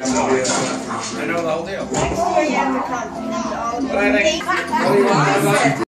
I know the whole deal. Next year you have to come. But I think.